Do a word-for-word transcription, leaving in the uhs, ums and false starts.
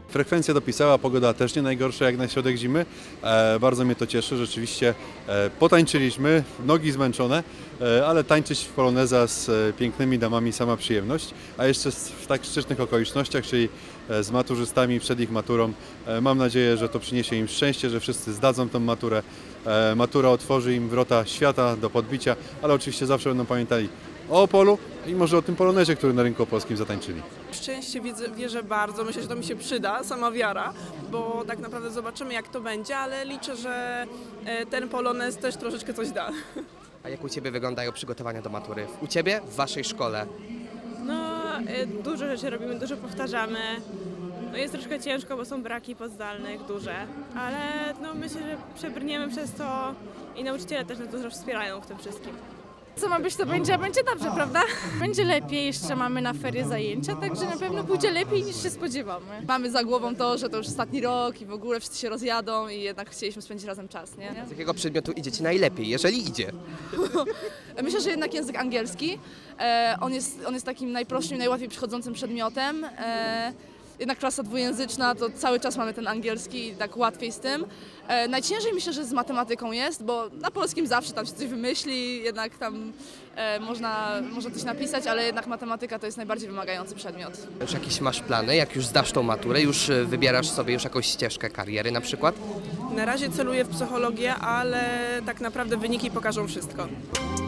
Frekwencja dopisała, pogoda też nie najgorsza jak na środek zimy. E, bardzo mnie to cieszy, rzeczywiście e, potańczyliśmy, nogi zmęczone, e, ale tańczyć w poloneza z e, pięknymi damami sama przyjemność, a jeszcze w tak szczytnych okolicznościach, czyli e, z maturzystami przed ich maturą. E, mam nadzieję, że to przyniesie im szczęście, że wszyscy zdadzą tę maturę. E, matura otworzy im wrota świata do podbicia, ale oczywiście zawsze będą pamiętali o Opolu i może o tym polonezie, który na rynku opolskim zatańczyli. W szczęście widzę, wierzę bardzo, myślę, że to mi się przyda, sama wiara, bo tak naprawdę zobaczymy jak to będzie, ale liczę, że ten polonez też troszeczkę coś da. A jak u Ciebie wyglądają przygotowania do matury? U Ciebie? W Waszej szkole? No, dużo rzeczy robimy, dużo powtarzamy. No jest troszkę ciężko, bo są braki pozdalnych duże, ale no myślę, że przebrniemy przez to i nauczyciele też nas dużo wspierają w tym wszystkim. Co ma być, to będzie, a będzie dobrze, prawda? Będzie lepiej, jeszcze mamy na ferie zajęcia, także na pewno pójdzie lepiej niż się spodziewamy. Mamy za głową to, że to już ostatni rok i w ogóle wszyscy się rozjadą i jednak chcieliśmy spędzić razem czas, nie? Z jakiego przedmiotu idziecie najlepiej, jeżeli idzie? Myślę, że jednak język angielski. E, on, jest, on jest takim najprostszym i najłatwiej przychodzącym przedmiotem. E, Jednak klasa dwujęzyczna, to cały czas mamy ten angielski i tak łatwiej z tym. E, najciężej myślę, że z matematyką jest, bo na polskim zawsze tam się coś wymyśli, jednak tam e, można, można coś napisać, ale jednak matematyka to jest najbardziej wymagający przedmiot. Już jakieś masz plany? Jak już zdasz tą maturę, już wybierasz sobie już jakąś ścieżkę kariery na przykład? Na razie celuję w psychologię, ale tak naprawdę wyniki pokażą wszystko.